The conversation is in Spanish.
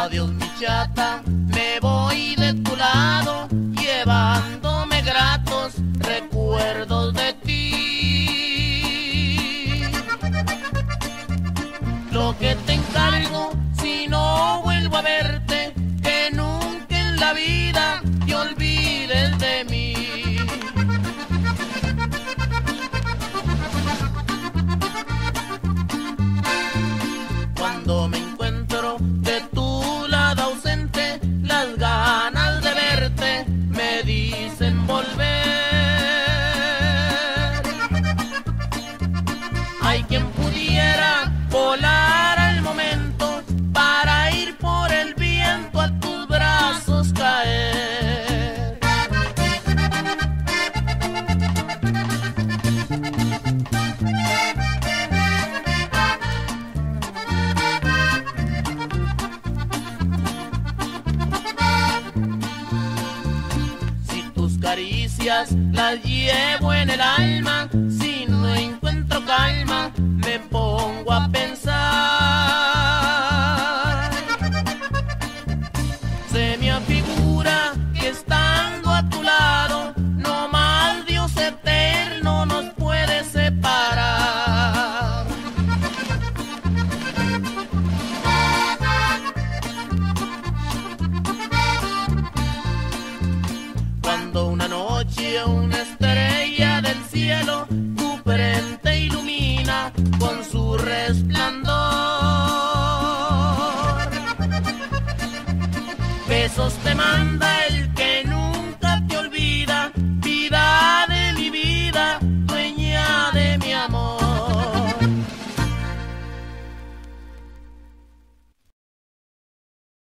Adiós mi chata, me voy de tu lado, llevándome gratos recuerdos de ti. Lo que te encargo, si no vuelvo a verte, que nunca en la vida te olvides de mí. Cuando me encuentro de tu lado ausente, las ganas de verte me dicen volver. Hay quien pudiera volar al momento para ir por el viento a tus brazos caer. Si tus caricias las llevo en el alma, si no encuentro calma, me pongo a pensar. Se me afigura que estando a tu lado, no más Dios eterno nos puede separar. Cuando una noche una estrella del cielo tu frente ilumina con su resplandor, besos te manda